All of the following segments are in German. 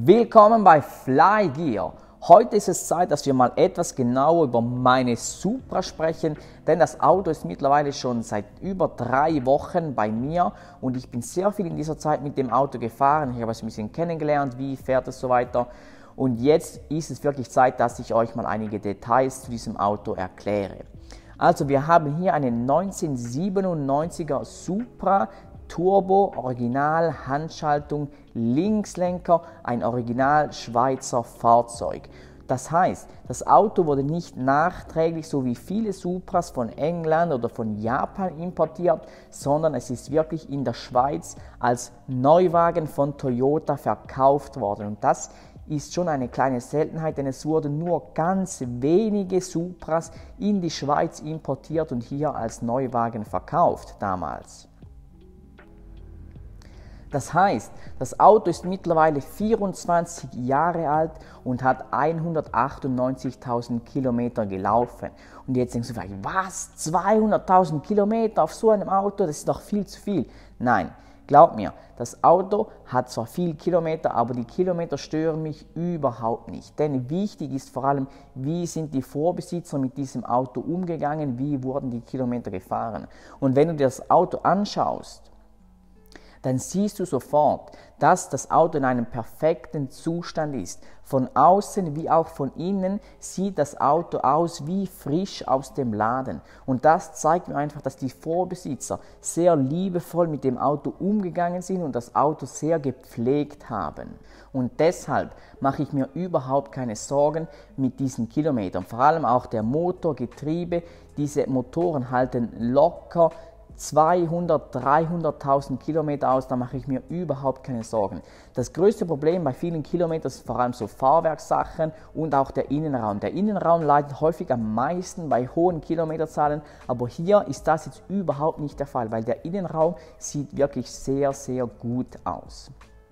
Willkommen bei Flygear. Heute ist es Zeit, dass wir mal etwas genauer über meine Supra sprechen, denn das Auto ist mittlerweile schon seit über 3 Wochen bei mir und ich bin sehr viel in dieser Zeit mit dem Auto gefahren. Ich habe es ein bisschen kennengelernt, wie fährt es so weiter. Und jetzt ist es wirklich Zeit, dass ich euch mal einige Details zu diesem Auto erkläre. Also wir haben hier einen 1997er Supra Turbo, Original, Handschaltung, Linkslenker, ein Original Schweizer Fahrzeug. Das heißt, das Auto wurde nicht nachträglich, so wie viele Supras von England oder von Japan importiert, sondern es ist wirklich in der Schweiz als Neuwagen von Toyota verkauft worden. Und das ist schon eine kleine Seltenheit, denn es wurden nur ganz wenige Supras in die Schweiz importiert und hier als Neuwagen verkauft damals. Das heißt, das Auto ist mittlerweile 24 Jahre alt und hat 198.000 Kilometer gelaufen. Und jetzt denkst du vielleicht, was? 200.000 Kilometer auf so einem Auto? Das ist doch viel zu viel. Nein, glaub mir, das Auto hat zwar viel Kilometer, aber die Kilometer stören mich überhaupt nicht. Denn wichtig ist vor allem, wie sind die Vorbesitzer mit diesem Auto umgegangen, wie wurden die Kilometer gefahren. Und wenn du dir das Auto anschaust, dann siehst du sofort, dass das Auto in einem perfekten Zustand ist. Von außen wie auch von innen sieht das Auto aus wie frisch aus dem Laden. Und das zeigt mir einfach, dass die Vorbesitzer sehr liebevoll mit dem Auto umgegangen sind und das Auto sehr gepflegt haben. Und deshalb mache ich mir überhaupt keine Sorgen mit diesen Kilometern. Vor allem auch der Motor, Getriebe, diese Motoren halten locker 200.000, 300.000 Kilometer aus, da mache ich mir überhaupt keine Sorgen. Das größte Problem bei vielen Kilometern ist vor allem so Fahrwerkssachen und auch der Innenraum. Der Innenraum leidet häufig am meisten bei hohen Kilometerzahlen, aber hier ist das jetzt überhaupt nicht der Fall, weil der Innenraum sieht wirklich sehr, sehr gut aus.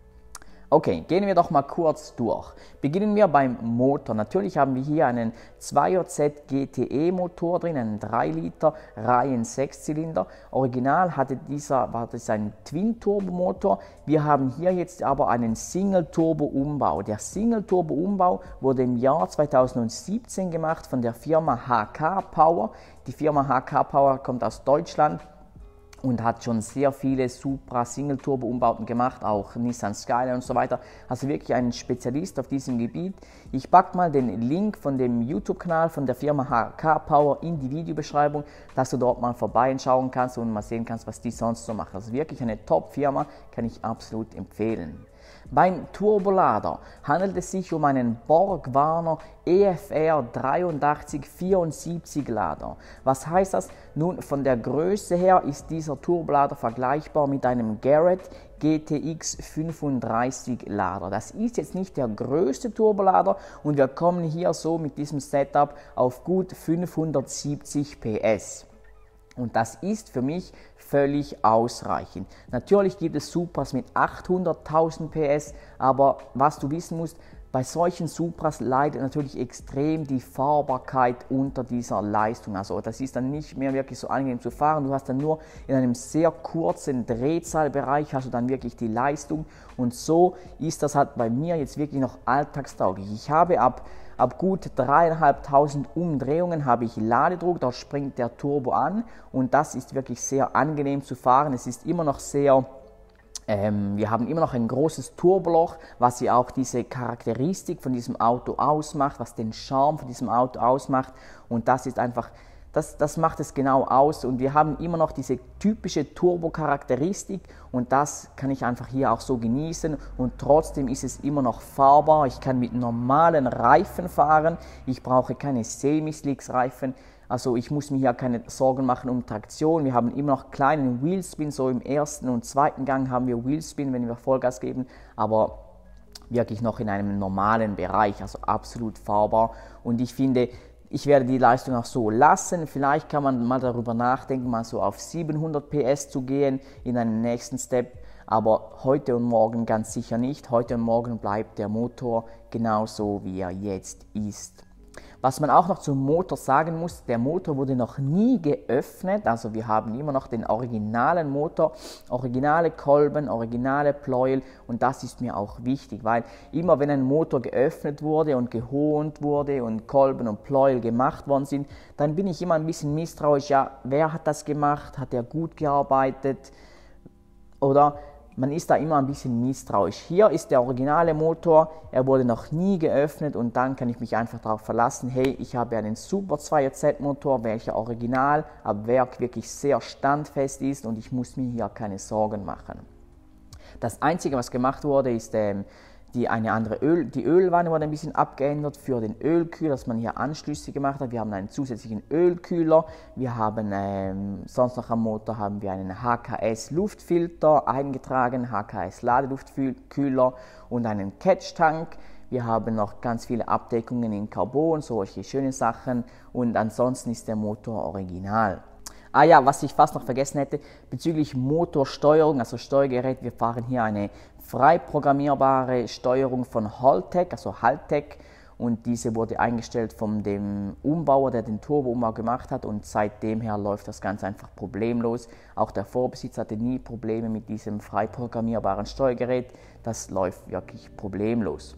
Okay, gehen wir doch mal kurz durch. Beginnen wir beim Motor. Natürlich haben wir hier einen 2JZ GTE Motor drin, einen 3 Liter Reihen 6-Zylinder. Original war das ein Twin-Turbo-Motor. Wir haben hier jetzt aber einen Single-Turbo-Umbau. Der Single-Turbo-Umbau wurde im Jahr 2017 gemacht von der Firma HK Power. Die Firma HK Power kommt aus Deutschland und hat schon sehr viele Supra Single-Turbo-Umbauten gemacht, auch Nissan Skyline und so weiter. Also wirklich ein Spezialist auf diesem Gebiet. Ich packe mal den Link von dem YouTube-Kanal von der Firma HK Power in die Videobeschreibung, dass du dort mal vorbeischauen kannst und mal sehen kannst, was die sonst so machen. Also wirklich eine Top-Firma, kann ich absolut empfehlen. Beim Turbolader handelt es sich um einen Borg-Warner EFR 8374 Lader. Was heißt das? Nun, von der Größe her ist dieser Turbolader vergleichbar mit einem Garrett GTX 35 Lader. Das ist jetzt nicht der größte Turbolader und wir kommen hier so mit diesem Setup auf gut 570 PS. Und das ist für mich völlig ausreichend. Natürlich gibt es Supras mit 800.000 PS, aber was du wissen musst, bei solchen Supras leidet natürlich extrem die Fahrbarkeit unter dieser Leistung. Also das ist dann nicht mehr wirklich so angenehm zu fahren. Du hast dann nur in einem sehr kurzen Drehzahlbereich hast du dann wirklich die Leistung. Und so ist das halt bei mir jetzt wirklich noch alltagstauglich. Ich habe ab gut 3.500 Umdrehungen habe ich Ladedruck, da springt der Turbo an und das ist wirklich sehr angenehm zu fahren. Es ist immer noch sehr, wir haben immer noch ein großes Turboloch, was ja auch diese Charakteristik von diesem Auto ausmacht, was den Charme von diesem Auto ausmacht und das ist einfach, das macht es genau aus und wir haben immer noch diese typische Turbo-Charakteristik und das kann ich einfach hier auch so genießen und trotzdem ist es immer noch fahrbar. Ich kann mit normalen Reifen fahren, ich brauche keine Semi-Slicks-Reifen, also ich muss mir hier keine Sorgen machen um Traktion. Wir haben immer noch kleinen Wheelspin, so im ersten und zweiten Gang haben wir Wheelspin, wenn wir Vollgas geben, aber wirklich noch in einem normalen Bereich, also absolut fahrbar und ich finde, ich werde die Leistung auch so lassen. Vielleicht kann man mal darüber nachdenken, mal so auf 700 PS zu gehen in einem nächsten Step. Aber heute und morgen ganz sicher nicht. Heute und morgen bleibt der Motor genauso, wie er jetzt ist. Was man auch noch zum Motor sagen muss, der Motor wurde noch nie geöffnet, also wir haben immer noch den originalen Motor, originale Kolben, originale Pleuel, und das ist mir auch wichtig, weil immer wenn ein Motor geöffnet wurde und gehont wurde und Kolben und Pleuel gemacht worden sind, dann bin ich immer ein bisschen misstrauisch, ja, wer hat das gemacht, hat er gut gearbeitet, oder man ist da immer ein bisschen misstrauisch. Hier ist der originale Motor, er wurde noch nie geöffnet, und dann kann ich mich einfach darauf verlassen, hey, ich habe einen Super 2JZ Motor, welcher original ab Werk wirklich sehr standfest ist, und ich muss mir hier keine Sorgen machen. Das Einzige, was gemacht wurde, ist die Ölwanne wurde ein bisschen abgeändert für den Ölkühler, dass man hier Anschlüsse gemacht hat. Wir haben einen zusätzlichen Ölkühler. Wir haben sonst noch am Motor haben wir einen HKS Luftfilter eingetragen, HKS Ladeluftkühler und einen Catch-Tank. Wir haben noch ganz viele Abdeckungen in Carbon, solche schöne Sachen, und ansonsten ist der Motor original. Ah ja, was ich fast noch vergessen hätte, bezüglich Motorsteuerung, also Steuergerät, wir fahren hier eine frei programmierbare Steuerung von Haltech, also Haltech, und diese wurde eingestellt von dem Umbauer, der den Turbo-Umbau gemacht hat, und seitdem her läuft das Ganze einfach problemlos. Auch der Vorbesitzer hatte nie Probleme mit diesem frei programmierbaren Steuergerät, das läuft wirklich problemlos.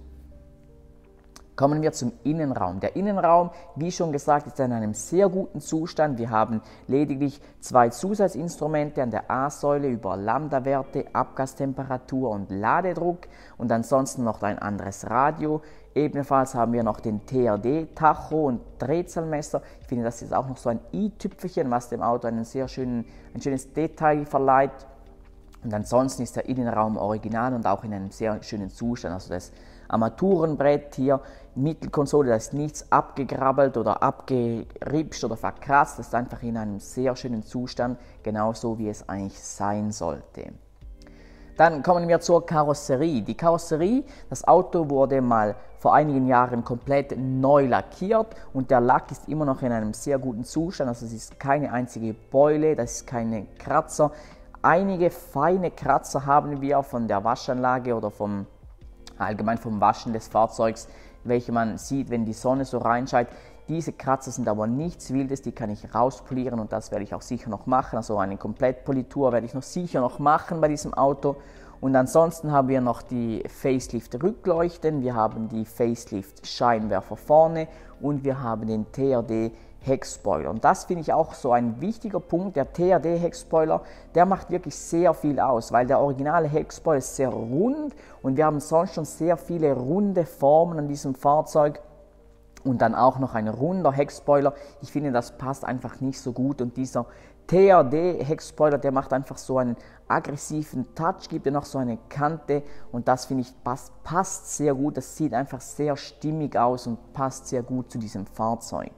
Kommen wir zum Innenraum. Der Innenraum, wie schon gesagt, ist in einem sehr guten Zustand. Wir haben lediglich 2 Zusatzinstrumente an der A-Säule über Lambda-Werte, Abgastemperatur und Ladedruck, und ansonsten noch ein anderes Radio. Ebenfalls haben wir noch den TRD-Tacho und Drehzahlmesser. Ich finde, das ist auch noch so ein i-Tüpfelchen, was dem Auto ein schönes Detail verleiht. Und ansonsten ist der Innenraum original und auch in einem sehr schönen Zustand. Also das Armaturenbrett hier, Mittelkonsole, da ist nichts abgegrabbelt oder abgeripscht oder verkratzt. Das ist einfach in einem sehr schönen Zustand, genauso wie es eigentlich sein sollte. Dann kommen wir zur Karosserie. Die Karosserie, das Auto wurde mal vor einigen Jahren komplett neu lackiert, und der Lack ist immer noch in einem sehr guten Zustand. Also es ist keine einzige Beule, das ist keine Kratzer. Einige feine Kratzer haben wir von der Waschanlage oder allgemein vom Waschen des Fahrzeugs, welche man sieht, wenn die Sonne so reinscheint. Diese Kratzer sind aber nichts Wildes, die kann ich rauspolieren, und das werde ich auch sicher noch machen. Also eine Komplettpolitur werde ich sicher noch machen bei diesem Auto. Und ansonsten haben wir noch die Facelift-Rückleuchten, wir haben die Facelift-Scheinwerfer vorne und wir haben den TRD-Heckspoiler. Und das finde ich auch so ein wichtiger Punkt. Der TRD-Heckspoiler, der macht wirklich sehr viel aus, weil der originale Heckspoiler ist sehr rund, und wir haben sonst schon sehr viele runde Formen an diesem Fahrzeug. Und dann auch noch ein runder Heckspoiler. Ich finde, das passt einfach nicht so gut. Und dieser TRD-Heckspoiler, der macht einfach so einen aggressiven Touch, gibt er noch so eine Kante. Und das finde ich passt sehr gut. Das sieht einfach sehr stimmig aus und passt sehr gut zu diesem Fahrzeug.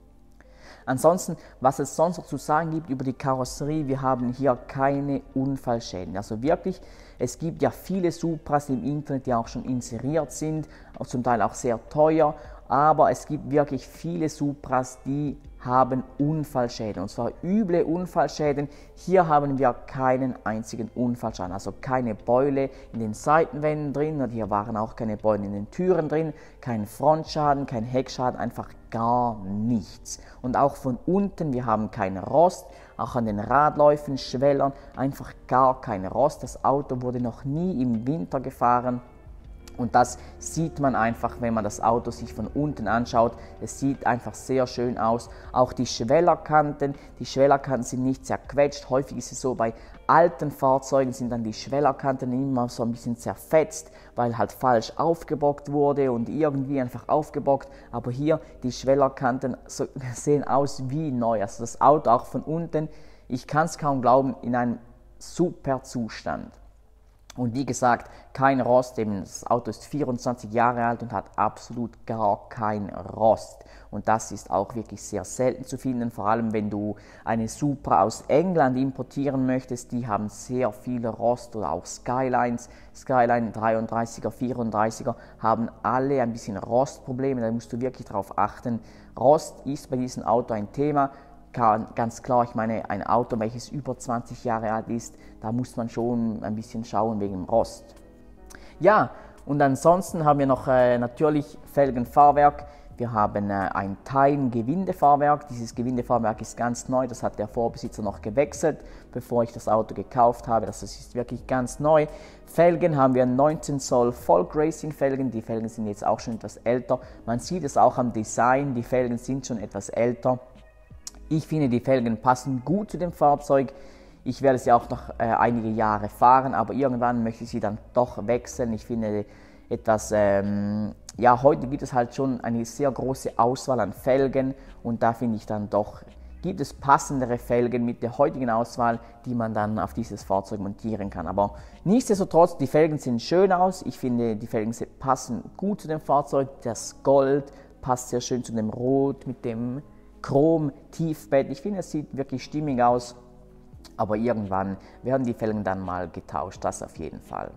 Ansonsten, was es sonst noch zu sagen gibt über die Karosserie, wir haben hier keine Unfallschäden. Also wirklich, es gibt ja viele Supras im Internet, die auch schon inseriert sind, auch zum Teil auch sehr teuer. Aber es gibt wirklich viele Supras, die haben Unfallschäden, und zwar üble Unfallschäden. Hier haben wir keinen einzigen Unfallschaden, also keine Beule in den Seitenwänden drin, und hier waren auch keine Beulen in den Türen drin, kein Frontschaden, kein Heckschaden, einfach gar nichts. Und auch von unten, wir haben keinen Rost, auch an den Radläufen, Schwellern, einfach gar kein Rost. Das Auto wurde noch nie im Winter gefahren. Und das sieht man einfach, wenn man das Auto sich von unten anschaut. Es sieht einfach sehr schön aus. Auch die Schwellerkanten sind nicht zerquetscht. Häufig ist es so, bei alten Fahrzeugen sind dann die Schwellerkanten immer so ein bisschen zerfetzt, weil halt falsch aufgebockt wurde und irgendwie einfach aufgebockt. Aber hier, die Schwellerkanten sehen aus wie neu. Also das Auto auch von unten, ich kann es kaum glauben, in einem super Zustand. Und wie gesagt, kein Rost, eben das Auto ist 24 Jahre alt und hat absolut gar kein Rost. Und das ist auch wirklich sehr selten zu finden, vor allem wenn du eine Supra aus England importieren möchtest. Die haben sehr viele Rost, oder auch Skylines, Skyline 33er, 34er haben alle ein bisschen Rostprobleme, da musst du wirklich darauf achten. Rost ist bei diesem Auto ein Thema. Ganz klar, ich meine, ein Auto, welches über 20 Jahre alt ist, da muss man schon ein bisschen schauen wegen dem Rost. Ja, und ansonsten haben wir noch natürlich Felgenfahrwerk. Wir haben ein Teilen-Gewindefahrwerk. Dieses Gewindefahrwerk ist ganz neu, das hat der Vorbesitzer noch gewechselt, bevor ich das Auto gekauft habe. Das ist wirklich ganz neu. Felgen haben wir 19 Zoll Folk Racing Felgen. Die Felgen sind jetzt auch schon etwas älter. Man sieht es auch am Design, die Felgen sind schon etwas älter. Ich finde, die Felgen passen gut zu dem Fahrzeug. Ich werde sie auch noch einige Jahre fahren, aber irgendwann möchte ich sie dann doch wechseln. Ich finde etwas, ja, heute gibt es halt schon eine sehr große Auswahl an Felgen und da finde ich dann doch, gibt es passendere Felgen mit der heutigen Auswahl, die man dann auf dieses Fahrzeug montieren kann. Aber nichtsdestotrotz, die Felgen sehen schön aus. Ich finde, die Felgen passen gut zu dem Fahrzeug. Das Gold passt sehr schön zu dem Rot mit dem Chrom-Tiefbett. Ich finde, es sieht wirklich stimmig aus. Aber irgendwann werden die Felgen dann mal getauscht, das auf jeden Fall.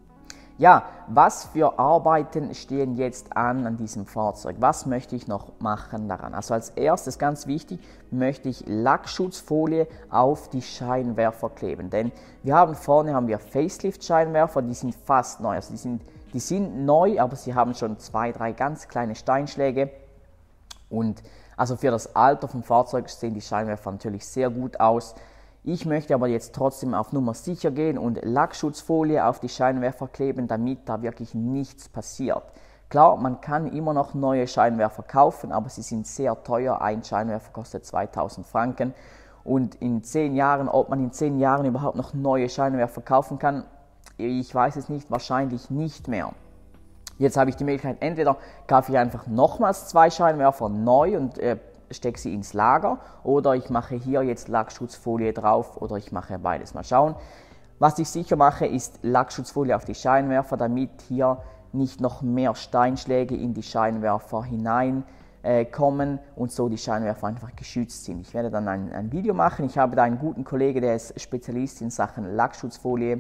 Ja, was für Arbeiten stehen jetzt an diesem Fahrzeug? Was möchte ich noch machen daran? Also als erstes, ganz wichtig, möchte ich Lackschutzfolie auf die Scheinwerfer kleben. Denn vorne haben wir Facelift-Scheinwerfer, die sind fast neu. Also die sind neu, aber sie haben schon 2, 3 ganz kleine Steinschläge. Und also für das Alter vom Fahrzeug sehen die Scheinwerfer natürlich sehr gut aus. Ich möchte aber jetzt trotzdem auf Nummer sicher gehen und Lackschutzfolie auf die Scheinwerfer kleben, damit da wirklich nichts passiert. Klar, man kann immer noch neue Scheinwerfer kaufen, aber sie sind sehr teuer. Ein Scheinwerfer kostet 2000 Franken. Und in 10 Jahren, ob man in 10 Jahren überhaupt noch neue Scheinwerfer kaufen kann, ich weiß es nicht, wahrscheinlich nicht mehr. Jetzt habe ich die Möglichkeit, entweder kaufe ich einfach nochmals 2 Scheinwerfer neu und stecke sie ins Lager oder ich mache hier jetzt Lackschutzfolie drauf oder ich mache beides. Mal schauen. Was ich sicher mache, ist Lackschutzfolie auf die Scheinwerfer, damit hier nicht noch mehr Steinschläge in die Scheinwerfer hineinkommen und so die Scheinwerfer einfach geschützt sind. Ich werde dann ein Video machen. Ich habe da einen guten Kollegen, der ist Spezialist in Sachen Lackschutzfolie.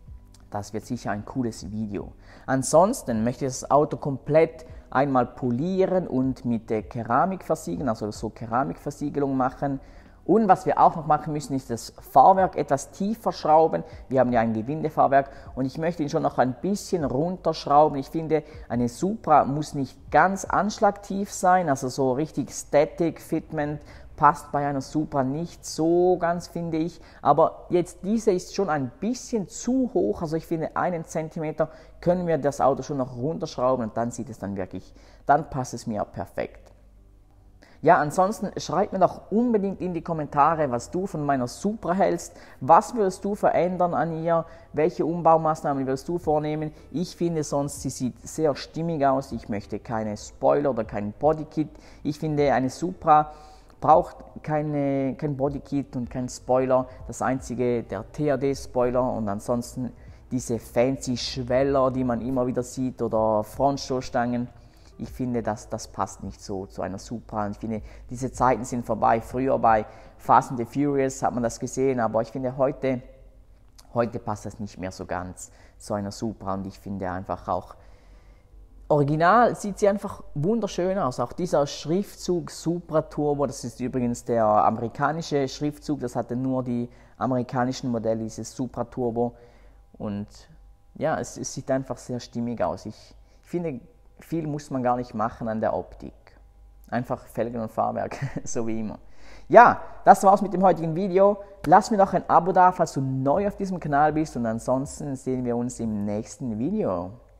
Das wird sicher ein cooles Video. Ansonsten möchte ich das Auto komplett einmal polieren und mit Keramik versiegeln, also so Keramikversiegelung machen. Und was wir auch noch machen müssen, ist das Fahrwerk etwas tiefer schrauben. Wir haben ja ein Gewindefahrwerk und ich möchte ihn schon noch ein bisschen runterschrauben. Ich finde, eine Supra muss nicht ganz anschlagtief sein, also so richtig Static Fitment passt bei einer Supra nicht so ganz, finde ich. Aber jetzt diese ist schon ein bisschen zu hoch, also ich finde 1 Zentimeter können wir das Auto schon noch runterschrauben und dann sieht es dann wirklich, dann passt es mir perfekt. Ja, ansonsten schreib mir doch unbedingt in die Kommentare, was du von meiner Supra hältst. Was würdest du verändern an ihr? Welche Umbaumaßnahmen würdest du vornehmen? Ich finde sonst, sie sieht sehr stimmig aus. Ich möchte keine Spoiler oder kein Bodykit. Ich finde, eine Supra braucht kein Bodykit und kein Spoiler. Das einzige, der TAD-Spoiler und ansonsten diese fancy Schweller, die man immer wieder sieht oder Frontstoßstangen. Ich finde, das passt nicht so zu einer Supra. Ich finde, diese Zeiten sind vorbei. Früher bei Fast and the Furious hat man das gesehen, aber ich finde, heute passt das nicht mehr so ganz zu einer Supra und ich finde einfach auch, original sieht sie einfach wunderschön aus. Auch dieser Schriftzug Supra Turbo, das ist übrigens der amerikanische Schriftzug, das hatte nur die amerikanischen Modelle, dieses Supra Turbo. Und ja, es sieht einfach sehr stimmig aus. Ich finde, viel muss man gar nicht machen an der Optik. Einfach Felgen und Fahrwerk, so wie immer. Ja, das war's mit dem heutigen Video. Lass mir doch ein Abo da, falls du neu auf diesem Kanal bist und ansonsten sehen wir uns im nächsten Video.